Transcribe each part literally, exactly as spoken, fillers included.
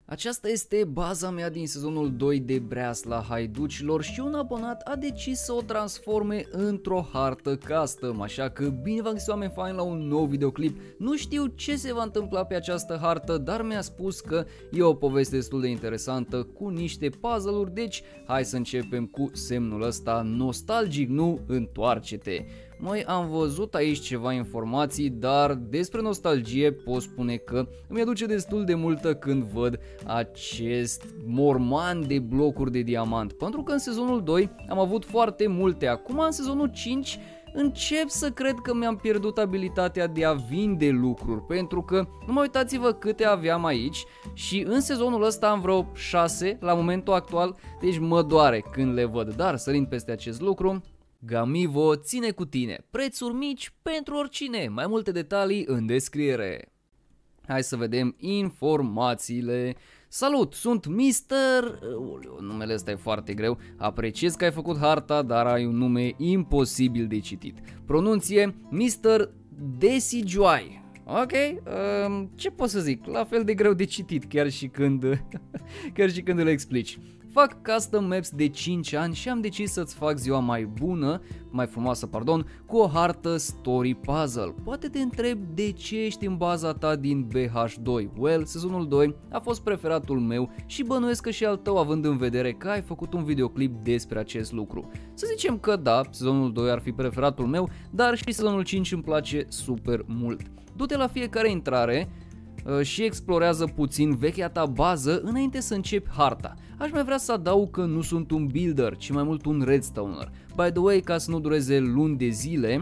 Aceasta este baza mea din sezonul doi de Breasla Haiducilor și un abonat a decis să o transforme într-o hartă custom, așa că bine v-am găsit, oameni faini, la un nou videoclip. Nu știu ce se va întâmpla pe această hartă, dar mi-a spus că e o poveste destul de interesantă cu niște puzzle-uri, deci hai să începem cu semnul ăsta nostalgic, nu întoarce-te. Măi, am văzut aici ceva informații, dar despre nostalgie pot spune că îmi aduce destul de multă când văd acest morman de blocuri de diamant, pentru că în sezonul doi am avut foarte multe. Acum în sezonul cinci încep să cred că mi-am pierdut abilitatea de a vinde lucruri, pentru că numai uitați-vă câte aveam aici și în sezonul ăsta am vreo șase la momentul actual, deci mă doare când le văd, dar sărind peste acest lucru, Gamivo ține cu tine, prețuri mici pentru oricine, mai multe detalii în descriere. Hai să vedem informațiile. Salut, sunt mister... Uleu, numele ăsta e foarte greu, apreciez că ai făcut harta, dar ai un nume imposibil de citit. Pronunție mister Decijoy. Ok, um, ce pot să zic, la fel de greu de citit chiar și când, chiar și când îl explici. Fac custom maps de cinci ani și am decis să-ți fac ziua mai bună, mai frumoasă, pardon, cu o hartă story puzzle. Poate te întreb de ce ești în baza ta din B H doi. Well, sezonul doi a fost preferatul meu și bănuiesc că și al tău, având în vedere că ai făcut un videoclip despre acest lucru. Să zicem că da, sezonul doi ar fi preferatul meu, dar și sezonul cinci îmi place super mult. Du-te la fiecare intrare și explorează puțin vechea ta bază înainte să începi harta. Aș mai vrea să adaug că nu sunt un builder, ci mai mult un redstoner. By the way, ca să nu dureze luni de zile,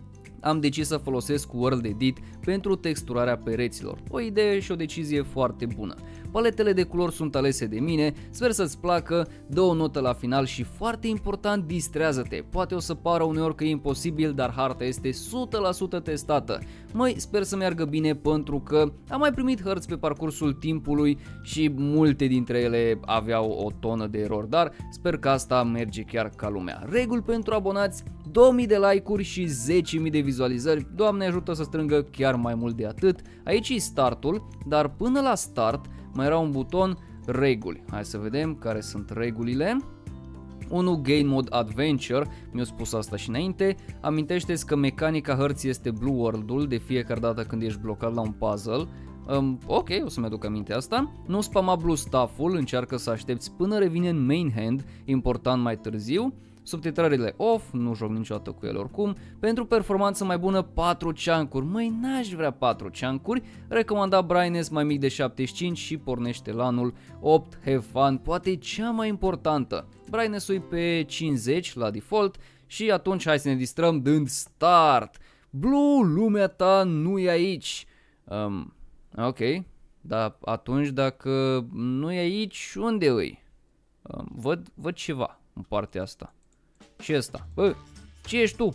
am decis să folosesc World Edit pentru texturarea pereților. O idee și o decizie foarte bună. Paletele de culori sunt alese de mine, sper să-ți placă, dă o notă la final și foarte important, distrează-te. Poate o să pară uneori că e imposibil, dar harta este o sută la sută testată. Măi, sper să meargă bine pentru că am mai primit hărți pe parcursul timpului și multe dintre ele aveau o tonă de erori, dar sper că asta merge chiar ca lumea. Reguli pentru abonați: două mii de like-uri și zece mii de vizualizări. Doamne ajută să strângă chiar mai mult de atât. Aici e startul, dar până la start mai era un buton reguli. Hai să vedem care sunt regulile. unu. Game Mode Adventure, mi-a spus asta și înainte. Amintește-ți că mecanica hărții este Blue World-ul de fiecare dată când ești blocat la un puzzle. Um, ok, o să-mi aduc aminte asta. Nu spama Blue Stuff-ul, încearcă să aștepți până revine în main hand, important mai târziu. Subtitrările off, nu joc niciodată cu ele oricum. Pentru performanță mai bună, patru chunk-uri. Măi, n-aș vrea patru chunk-uri. Recomanda brightness mai mic de șaptezeci și cinci și pornește lanul opt. Have fun, poate e cea mai importantă. Brightness-ul pe cincizeci la default și atunci hai să ne distrăm dând start. Blue, lumea ta nu e aici. Um, ok, dar atunci dacă nu e aici, unde îi? Um, văd, văd ceva în partea asta. Și ăsta. Bă, ce ești tu?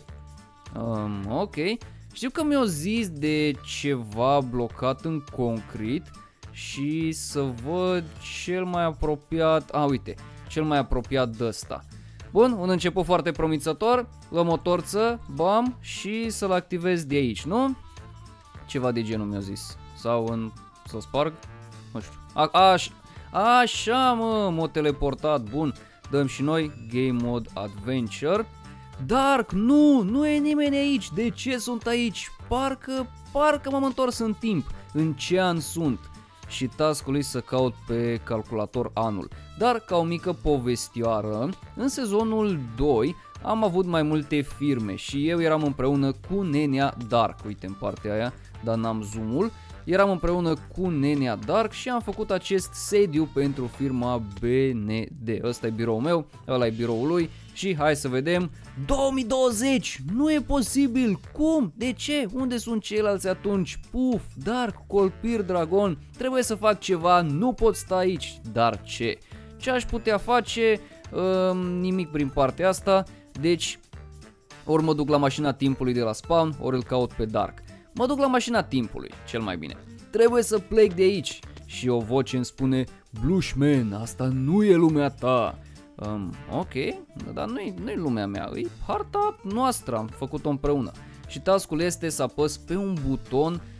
Um, ok. Știu că mi-au zis de ceva blocat în concret și să văd cel mai apropiat. A, uite, cel mai apropiat de ăsta. Bun, un început foarte promițător. Luăm o torță, bam, și să-l activez de aici, nu? Ceva de genul mi-au zis. Sau în... să sparg? Nu știu. A, aș, așa, mă, m-a teleportat, bun. Dăm și noi Game Mode Adventure. Dark, nu, nu e nimeni aici. De ce sunt aici? Parcă, parcă m-am întors în timp. În ce an sunt? Și task-ul e să caut pe calculator anul. Dar ca o mică povestioară, în sezonul doi am avut mai multe firme și eu eram împreună cu nenea Dark. Uite în partea aia, dar n-am zoom-ul. Eram împreună cu nenea Dark și am făcut acest sediu pentru firma B N D. Ăsta e biroul meu, ăla e biroul lui și hai să vedem. două mii douăzeci! Nu e posibil! Cum? De ce? Unde sunt ceilalți atunci? Puf, Dark, Colpir, Dragon, trebuie să fac ceva, nu pot sta aici. Dar ce? Ce aș putea face? Uh, nimic prin partea asta, deci ori mă duc la mașina timpului de la spawn, ori îl caut pe Dark. Mă duc la mașina timpului, cel mai bine. Trebuie să plec de aici. Și o voce îmi spune: Blushman, asta nu e lumea ta. Um, ok, dar nu e, nu e lumea mea, e harta noastră, am făcut-o împreună. Și task-ul este să apăs pe un buton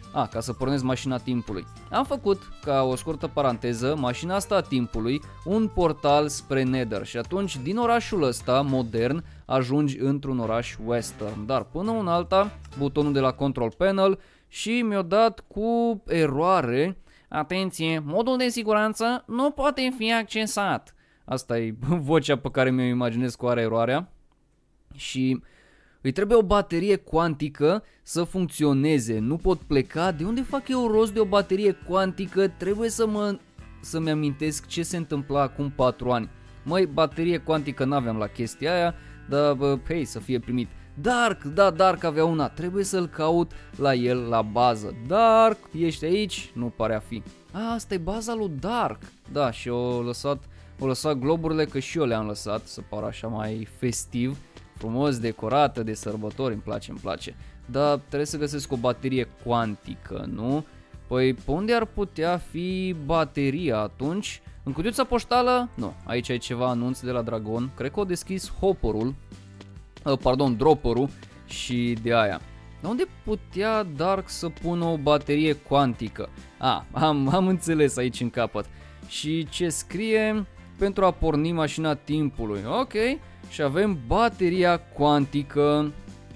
A, ca să pornesc mașina timpului. Am făcut, ca o scurtă paranteză, mașina asta a timpului, un portal spre Nether și atunci din orașul ăsta modern ajungi într-un oraș western. Dar până un alta, butonul de la control panel și mi-a dat cu eroare. Atenție, modul de siguranță nu poate fi accesat. Asta e vocea pe care mi-o imaginez cu are eroarea. Și îi trebuie o baterie cuantică să funcționeze. Nu pot pleca. De unde fac eu rost de o baterie cuantică? Trebuie să mă să-mi amintesc ce se întâmpla acum patru ani. Măi, baterie cuantică n-aveam la chestia aia, dar bă, hei, să fie primit. Dark, da, Dark avea una. Trebuie să-l caut la el la bază. Dark, ești aici? Nu pare a fi. A, asta e baza lui Dark. Da, și o lăsat, o lăsat globurile, că și eu le-am lăsat să pară așa mai festiv. Frumos decorată de sărbători, îmi place, îmi place. Dar trebuie să găsesc o baterie cuantică, nu? Păi pe unde ar putea fi bateria atunci? În cutiuța poștală? Nu, aici ai ceva anunț de la Dragon. Cred că o deschis hopperul, uh, pardon, dropperul și de aia. Dar unde putea Dark să pună o baterie cuantică? A, am, am înțeles aici în capăt. Și ce scrie? Pentru a porni mașina timpului. Ok. Și avem bateria cuantică.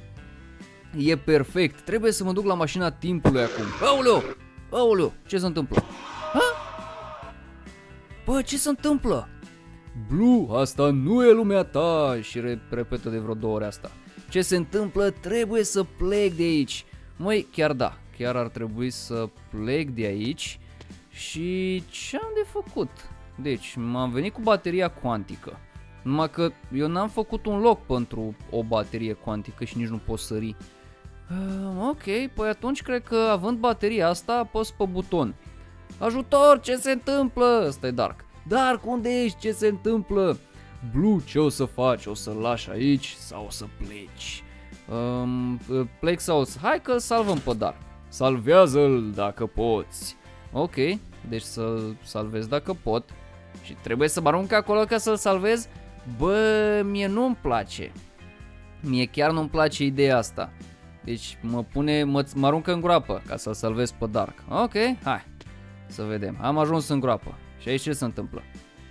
E perfect. Trebuie să mă duc la mașina timpului acum. Aoleu! Aoleu! Ce se întâmplă? Ha? Bă, ce se întâmplă? Blue, asta nu e lumea ta. Și re repetă de vreo două ori asta. Ce se întâmplă? Trebuie să plec de aici. Măi, chiar da. Chiar ar trebui să plec de aici. Și ce am de făcut? Deci, m-am venit cu bateria cuantică. Numai că eu n-am făcut un loc pentru o baterie cuantică și nici nu pot sări. Uh, ok, păi atunci cred că având bateria asta apăs pe buton. Ajutor, ce se întâmplă? Ăsta e Dark. Dark, unde ești? Ce se întâmplă? Blue, ce o să faci? O să-l lași aici sau o să pleci? Um, plec sau... Hai că salvăm pe Dark. Salvează-l dacă poți. Ok, deci să-l salvez dacă pot. Și trebuie să mă arunc acolo ca să-l salvez? Bă, mie nu-mi place. Mie chiar nu-mi place ideea asta. Deci mă pune, mă, mă aruncă în groapă ca să-l salvez pe Dark. Ok, hai. Să vedem. Am ajuns în groapă. Și aici ce se întâmplă?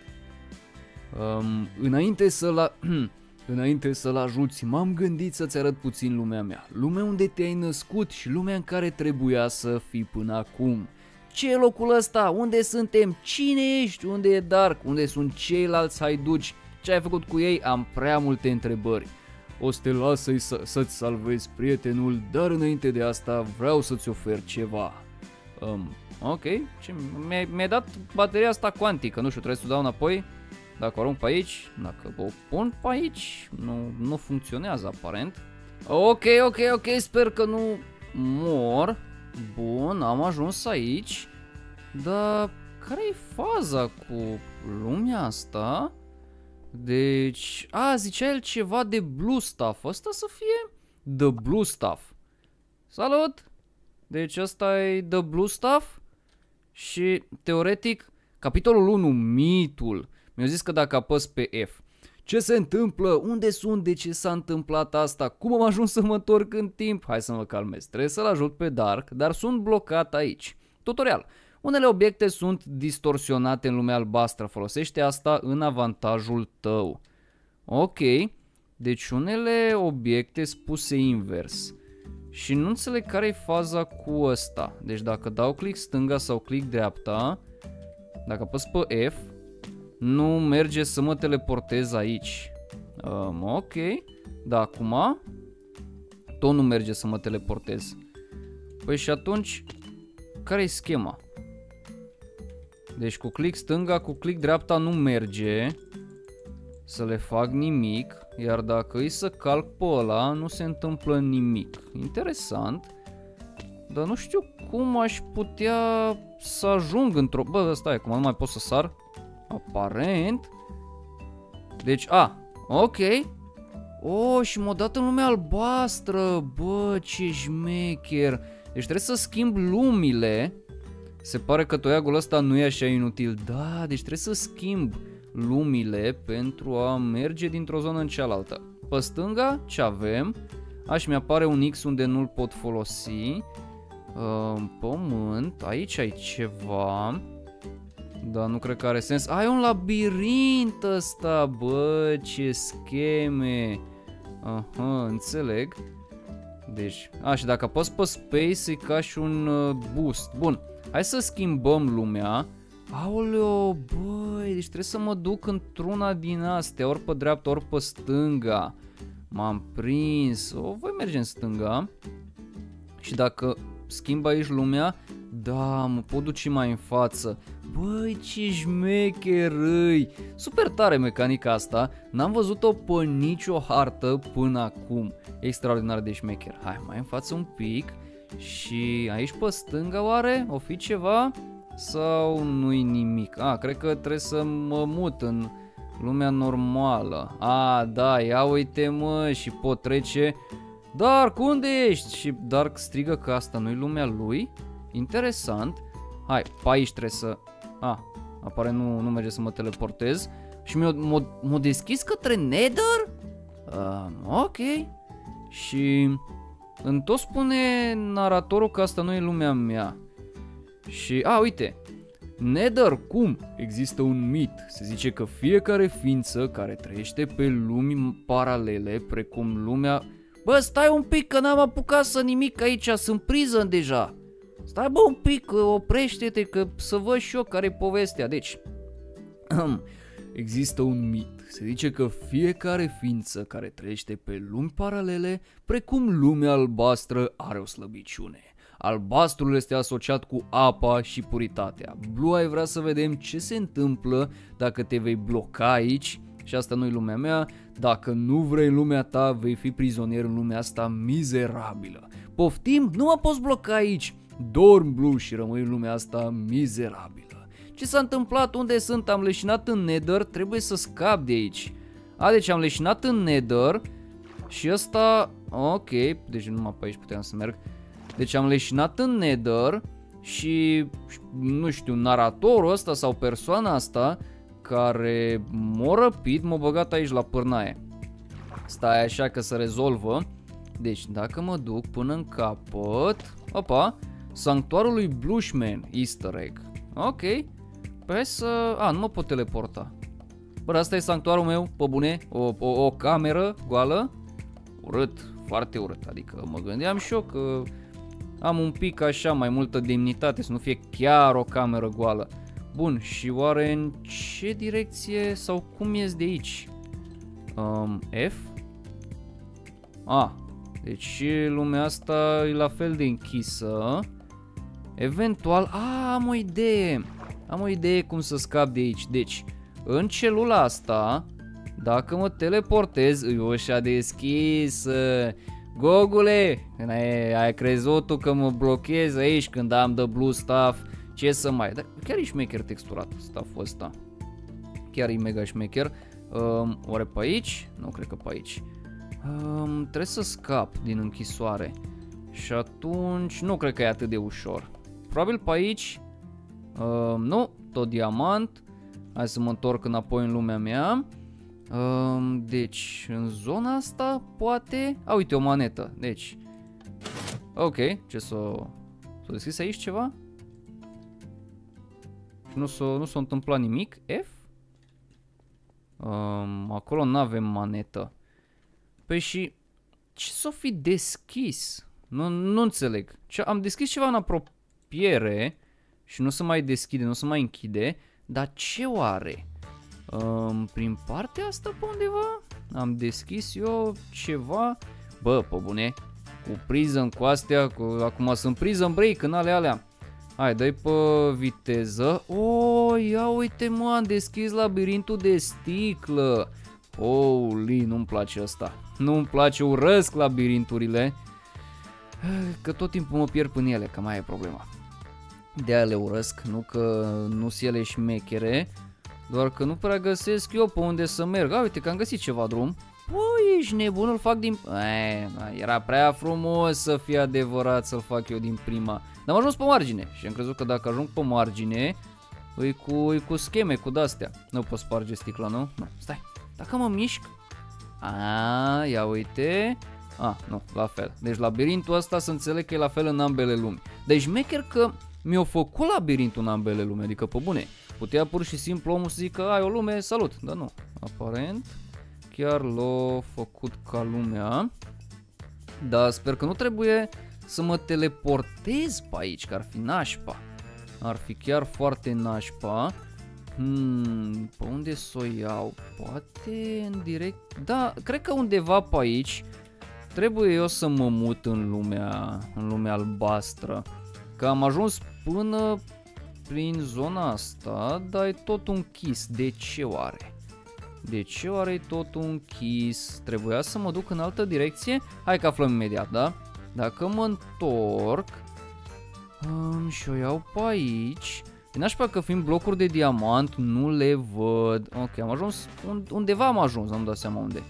Um, înainte să-l înainte să-l ajuți, m-am gândit să-ți arăt puțin lumea mea. Lumea unde te-ai născut și lumea în care trebuia să fii până acum. Ce e locul ăsta? Unde suntem? Cine ești? Unde e Dark? Unde sunt ceilalți haiduci? Ce ai făcut cu ei? Am prea multe întrebări. O să te las să-i, să-ți salvezi prietenul, dar înainte de asta vreau să-ți ofer ceva. Um, ok, mi-ai mi dat bateria asta cuantică, nu știu, trebuie să o dau înapoi. Dacă o arunc pe aici, dacă o pun pe aici, nu, nu funcționează aparent. Ok, ok, ok, sper că nu mor. Bun, am ajuns aici. Dar care e faza cu lumea asta? Deci, a, zicea el ceva de blue stuff. Asta să fie the blue stuff. Salut! Deci asta e the blue stuff. Și teoretic, capitolul unu, mitul. Mi-a zis că dacă apăs pe F. Ce se întâmplă? Unde sunt? De ce s-a întâmplat asta? Cum am ajuns să mă întorc în timp? Hai să mă calmez. Trebuie să-l ajut pe Dark, dar sunt blocat aici. Tutorial. Unele obiecte sunt distorsionate în lumea albastră. Folosește asta în avantajul tău. Ok. Deci unele obiecte spuse invers. Și nu înțeleg care e faza cu ăsta. Deci dacă dau click stânga sau click dreapta, dacă apăs pe F, nu merge să mă teleportez aici. Um, ok. Da, acum tot nu merge să mă teleportez. Păi și atunci, care e schema? Deci cu click stânga, cu click dreapta nu merge să le fac nimic. Iar dacă îi să calc pe ăla, nu se întâmplă nimic. Interesant. Dar nu știu cum aș putea să ajung într-o... Bă, stai, acum nu mai pot să sar. Aparent. Deci, a, ok. Oh, și m-a dat în lumea albastră. Bă, ce șmecher. Deci trebuie să schimb lumile. Se pare că toiagul ăsta nu e așa inutil. Da, deci trebuie să schimb lumile pentru a merge dintr-o zonă în cealaltă. Pe stânga, ce avem? Aș mi apare un X unde nu-l pot folosi. Uh, pământ, aici ai ceva. Dar nu cred că are sens. Ai un labirint ăsta, bă, ce scheme. Aha, înțeleg. Deci, a, și dacă apăs pe space e ca și un uh, boost. Bun, hai să schimbăm lumea. Aoleo, băi, deci trebuie să mă duc într-una din astea, ori pe dreapta, ori pe stânga. M-am prins. O, voi merge în stânga. Și dacă schimb aici lumea, da, mă pot duce mai în față. Băi, ce șmecherăi! Super tare mecanica asta. N-am văzut-o pe nicio hartă până acum. Extraordinar de șmecher. Hai, mai în față un pic. Și aici pe stânga oare o fi ceva? Sau nu-i nimic? A, cred că trebuie să mă mut în lumea normală. A, da, ia uite mă, și pot trece. Dark, unde ești? Și Dark strigă că asta nu-i lumea lui. Interesant. Hai, pe aici trebuie să... A, apare nu, nu merge să mă teleportez. Și m-a deschis către Nether? Uh, ok. Și îmi tot spune naratorul că asta nu e lumea mea. Și, a, uite. Nether, cum? Există un mit. Se zice că fiecare ființă care trăiește pe lumi paralele, precum lumea... Bă, stai un pic că n-am apucat să nimic aici, sunt prison deja. Stai bă un pic, oprește-te că să văd și eu care e povestea. Deci, există un mit. Se zice că fiecare ființă care trăiește pe lumi paralele, precum lumea albastră, are o slăbiciune. Albastrul este asociat cu apa și puritatea. Blue vrea să vedem ce se întâmplă dacă te vei bloca aici. Și asta nu e lumea mea. Dacă nu vrei lumea ta, vei fi prizonier în lumea asta mizerabilă. Poftim? Nu mă poți bloca aici. Dorm, Blue, și rămâi în lumea asta mizerabilă. Ce s-a întâmplat? Unde sunt? Am leșinat în Nether, trebuie să scap de aici. A, deci am leșinat în Nether. Și ăsta... Ok, deci numai pe aici puteam să merg. Deci am leșinat în Nether. Și... nu știu, naratorul ăsta sau persoana asta care m-a răpit, m-a băgat aici la pârnaie. Stai așa că se rezolvă. Deci dacă mă duc până în capăt... Opa! Sanctuarul lui Blushman, easter egg. Ok. Păi să... A, nu mă pot teleporta. Bă, asta e sanctuarul meu, pe bune. O, o, o cameră goală. Urât, foarte urât. Adică mă gândeam și eu că am un pic așa mai multă demnitate, să nu fie chiar o cameră goală. Bun, și oare în ce direcție sau cum ies de aici? Um, F? A, deci și lumea asta e la fel de închisă. Eventual, a, am o idee. Am o idee cum să scap de aici. Deci, în celula asta, dacă mă teleportez, e ușa deschisă. Gogule, ai, ai crezut tu că mă blochez aici când am de blue stuff? Ce să mai... Dar chiar e șmecher texturat stuff-ul ăsta. Chiar e mega șmecher. Um, oare pe aici? Nu cred că pe aici. Um, trebuie să scap din închisoare. Și atunci nu cred că e atât de ușor. Probabil pe aici. Um, nu, tot diamant. Hai să mă întorc înapoi în lumea mea. Um, deci, în zona asta, poate... A, uite, o manetă. Deci... Ok, ce s-o... S-o deschis aici ceva? Și nu s-a nu s-a întâmplat nimic. F? Um, acolo n-avem manetă. Păi și... Ce s-o fi deschis? Nu, nu înțeleg. Ce, am deschis ceva în apropiere și nu se mai deschide, nu se mai închide. Dar ce oare? Um, prin partea asta pe undeva? Am deschis eu ceva. Bă, pe bune. Cu prison cu astea. Cu, acum sunt prison break în ale alea. Hai, dai pe viteză. Oh, ia uite mă, am deschis labirintul de sticlă. Holy, nu-mi place asta. Nu-mi place, urăsc labirinturile. Că tot timpul mă pierd în ele, că mai e problema. De-aia le urăsc, nu că nu sunt ele șmechere. Doar că nu prea găsesc eu pe unde să merg. A, uite că am găsit ceva drum. Păi, ești nebun, îl fac din... E, era prea frumos să fie adevărat să-l fac eu din prima. Dar am ajuns pe margine și am crezut că dacă ajung pe margine, îi cu, îi cu scheme, cu de-astea. Nu pot sparge sticla, nu? Nu, stai. Dacă mă mișc... A, ia uite... A, nu, la fel. Deci labirintul ăsta să înțeleg că e la fel în ambele lumi. Deci șmecher că mi-a făcut labirintul în ambele lume, adică pe bune. Putea pur și simplu omul să zică, ai o lume, salut, dar nu. Aparent, chiar l-a făcut ca lumea. Dar sper că nu trebuie să mă teleportez pe aici, că ar fi nașpa. Ar fi chiar foarte nașpa. Hmm, pe unde să o iau? Poate în direct... Da, cred că undeva pe aici trebuie eu să mă mut în lumea, în lumea albastră. Că am ajuns până prin zona asta, dar e tot închis. De ce oare? De ce oare e tot închis? Trebuia să mă duc în altă direcție? Hai că aflăm imediat, da? Dacă mă întorc um, și o iau pe aici... E nașpa că fiind blocuri de diamant, nu le văd. Ok, am ajuns, undeva am ajuns, nu-mi dau seama unde.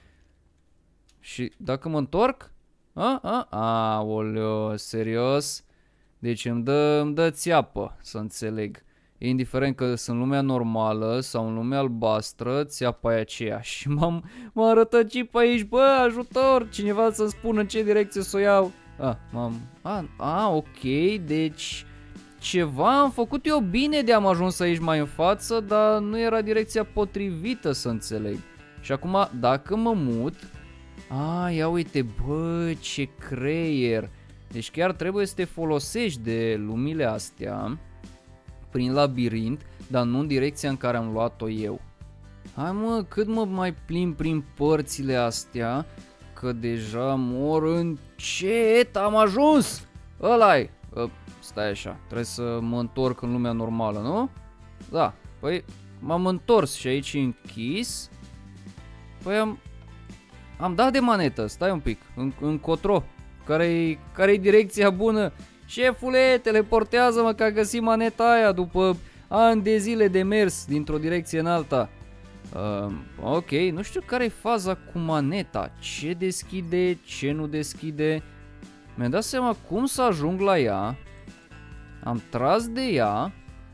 Și dacă mă întorc? A, a, aoleo, serios? Deci îmi dă, îmi dă țeapă, să înțeleg. Indiferent că sunt în lumea normală sau în lumea albastră, țeapa e aceeași. Și m-am rătăcit pe aici, bă, ajutor, cineva să-mi spună în ce direcție să o iau. A, m-am, a, a, ok, deci... Ceva am făcut eu bine de am ajuns aici mai în față, dar nu era direcția potrivită, să înțeleg. Și acum, dacă mă mut... A, ia uite, bă, ce creier. Deci chiar trebuie să te folosești de lumile astea prin labirint, dar nu în direcția în care am luat-o eu. Hai mă, cât mă mai plimb prin părțile astea, că deja mor încet, am ajuns! Ăla-i! Stai așa, trebuie să mă întorc în lumea normală, nu? Da, păi m-am întors și aici e închis. Păi am, am dat de manetă, stai un pic, în, încotro. Care-i care-i direcția bună? Șefule, teleportează-mă că a găsit maneta aia după ani de zile de mers dintr-o direcție în alta. Uh, ok, nu știu care-i faza cu maneta, ce deschide, ce nu deschide. Mi-am dat seama cum să ajung la ea. Am tras de ea,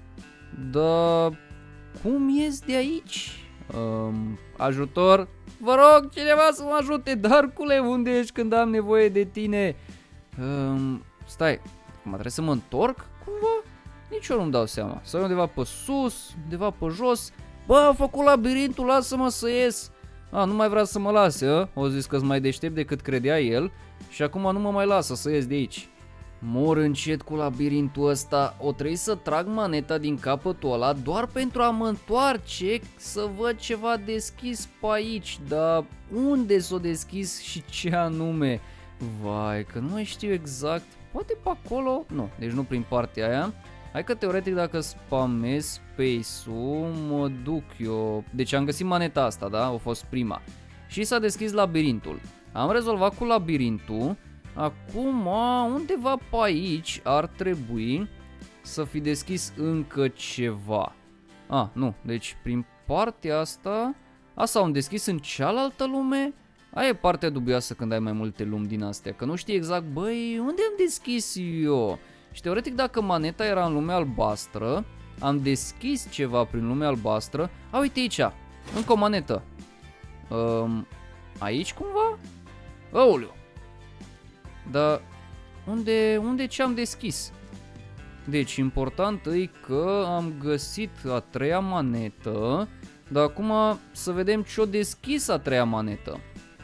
dar cum ies de aici? Um, ajutor, vă rog cineva să mă ajute, Darcule, unde ești când am nevoie de tine? Um, stai, acum trebuie să mă întorc cumva? Nici eu nu-mi dau seama, sau undeva pe sus, undeva pe jos. Bă, am făcut labirintul, lasă-mă să ies. A, nu mai vrea să mă lase, a? O zis că-s mai deștept decât credea el și acum nu mă mai lasă să ies de aici. Mor încet cu labirintul ăsta, o trebuie să trag maneta din capătul ăla doar pentru a mă întoarce să văd ceva deschis pe aici, dar unde s-o deschis și ce anume? Vai, că nu mai știu exact, poate pe acolo? Nu, deci nu prin partea aia. Hai că teoretic dacă spamez space-ul mă duc eu, deci am găsit maneta asta, da? A fost prima. Și s-a deschis labirintul. Am rezolvat cu labirintul. Acum, undeva pe aici ar trebui să fi deschis încă ceva. A, nu, deci prin partea asta, asta am deschis în cealaltă lume. Aia e partea dubioasă când ai mai multe lumi din astea, că nu știi exact, băi, unde am deschis eu? Și teoretic dacă maneta era în lumea albastră, am deschis ceva prin lumea albastră. A, uite aici, încă o manetă. Um, aici cumva? Aoleu! Dar unde, unde ce am deschis? Deci important e că am găsit a treia manetă, dar acum să vedem ce-o deschis a treia manetă.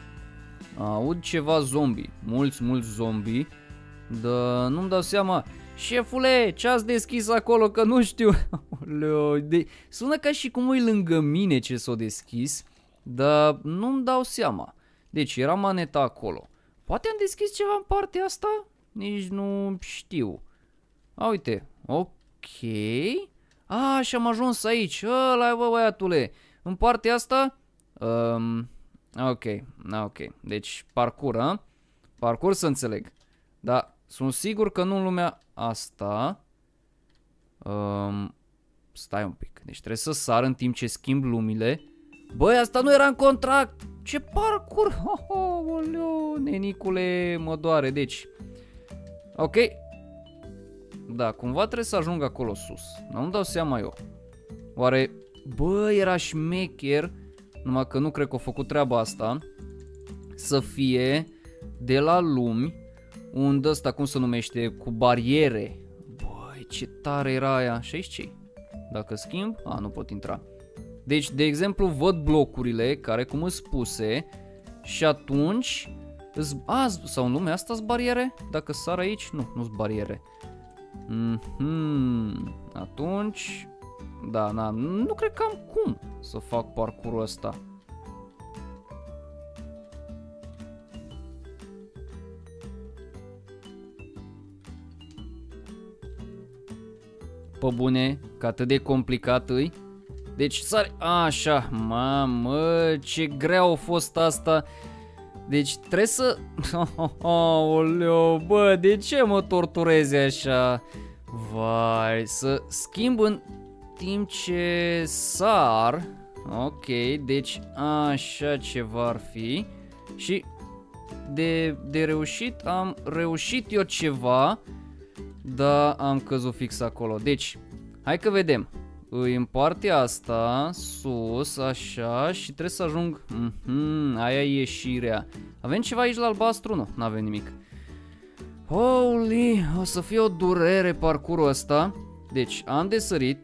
Aud ceva zombie, mulți, mulți zombie, dar nu-mi dau seama. Șefule, ce-ați deschis acolo, că nu știu. De... Sună ca și cum e lângă mine ce s-o deschis, dar nu-mi dau seama. Deci era maneta acolo. Poate am deschis ceva în partea asta? Nici nu știu. A, uite, ok. A, și am ajuns aici. Ăla, bă, băiatule. În partea asta? Um, ok, ok. Deci parcur, a? Parcur să înțeleg. Dar sunt sigur că nu în lumea asta. Um, stai un pic. Deci trebuie să sar în timp ce schimb lumile. Băi, asta nu era în contract. Ce parcur. Oh, oh, oleu, nenicule, mă doare. Deci, ok. Da, cumva trebuie să ajung acolo sus. Nu-mi dau seama eu. Oare, bă, era șmecher, numai că nu cred că a făcut treaba asta, să fie de la lumi un ăsta, cum se numește, cu bariere. Băi, ce tare era aia. Și aici ce? Dacă schimb, a, nu pot intra. Deci, de exemplu, văd blocurile care, cum îți spuse, și atunci, a, sau în lumea asta-s bariere? Dacă sar aici, nu, nu-s bariere. Mm-hmm. Atunci, da, na, nu cred că am cum să fac parcurul ăsta. Pe bune, că atât de complicat îi. Deci sari, așa, mamă, ce grea a fost asta. Deci trebuie să... Aoleu, bă, de ce mă torturezi așa? Vai, să schimb în timp ce sar. Ok, deci așa ceva ar fi. Și de, de reușit am reușit eu ceva. Da, am căzut fix acolo. Deci, hai că vedem. În partea asta, sus, așa, și trebuie să ajung... Mm-hmm, aia e ieșirea. Avem ceva aici la albastru? Nu, n-avem nimic. Holy, o să fie o durere parcurul ăsta. Deci, am de sărit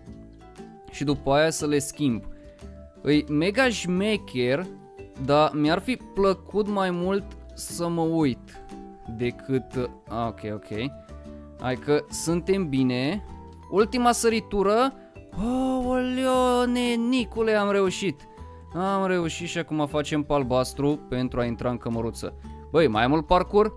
și după aia să le schimb. E mega șmecher, dar mi-ar fi plăcut mai mult să mă uit decât... Ah, ok, ok. Hai că suntem bine. Ultima săritură. Aoleo, nenicule, am reușit. Am reușit și acum facem pe albastru pentru a intra în cămăruță. Băi, mai mult parcur?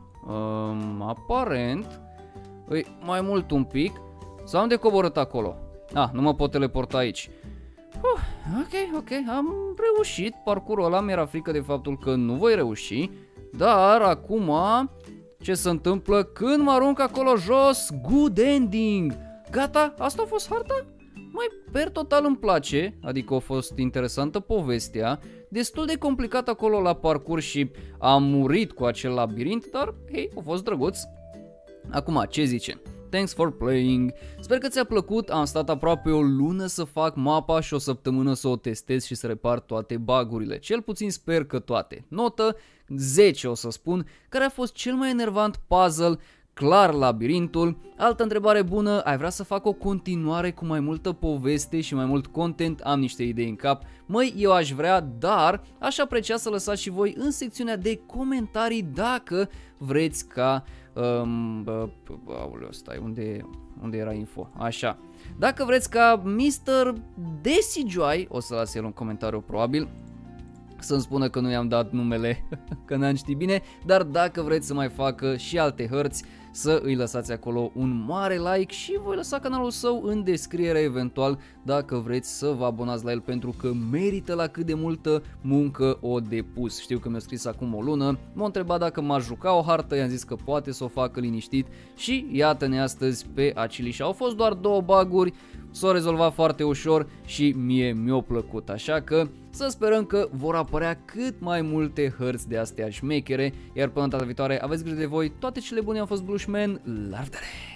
Um, aparent. Băi, mai mult un pic. Sau am de coborât acolo? Ah, nu mă pot teleporta aici. Uh, ok, ok, am reușit parcurul ăla. Mi-era frică de faptul că nu voi reuși. Dar acum... ce se întâmplă când mă arunc acolo jos? Good ending! Gata, asta a fost harta? Mai per total îmi place, adică a fost interesantă povestea, destul de complicat acolo la parcurs și am murit cu acel labirint, dar hei, a fost drăguț. Acum, ce zice? Thanks for playing. Sper că ți-a plăcut, am stat aproape o lună să fac mapa și o săptămână să o testez și să repar toate bug-urile. Cel puțin sper că toate. Notă zece o să spun, care a fost cel mai enervant puzzle, clar labirintul. Altă întrebare bună, ai vrea să fac o continuare cu mai multă poveste și mai mult content? Am niște idei în cap. Măi, eu aș vrea, dar aș aprecia să lăsați și voi în secțiunea de comentarii dacă vreți ca... Um, uh, aoleu, stai, unde, unde era info? Așa. Dacă vreți ca mister DesiJoy, o să las el un comentariu probabil, să-mi spună că nu i-am dat numele, că n-am ști bine, dar dacă vreți să mai facă și alte hărți, să îi lăsați acolo un mare like și voi lăsa canalul său în descriere eventual dacă vreți să vă abonați la el pentru că merită la cât de multă muncă o depus. Știu că mi-a scris acum o lună, m-a întrebat dacă m-aș juca o hartă, i-am zis că poate să o facă liniștit și iată-ne astăzi pe Aciliș. Au fost doar două bug-uri, s-au rezolvat foarte ușor și mie mi-a plăcut, așa că să sperăm că vor apărea cât mai multe hărți de astea șmechere, iar până data viitoare aveți grijă de voi, toate cele bune, am fost Blushman, la revedere!